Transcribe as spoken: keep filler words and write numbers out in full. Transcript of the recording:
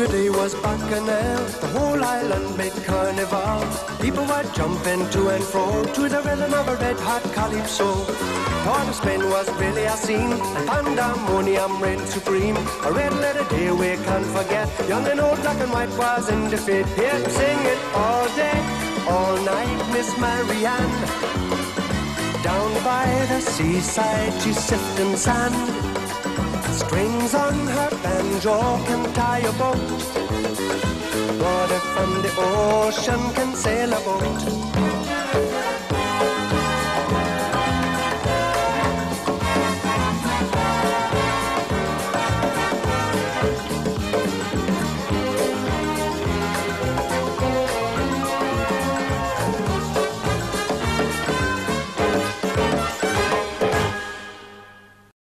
Yesterday was Bacchanal, the whole island made carnival. People were jumping to and fro to the rhythm of a red-hot calypso. Port of Spain was really a scene, and pandemonium reigned supreme. A red letter day we can't forget. Young and old, black and white was undefeated. Here to sing it all day, all night, Miss Marianne. Down by the seaside, she's sifting sand. Strings on her banjo can tie a boat. Water from the ocean can sail a boat.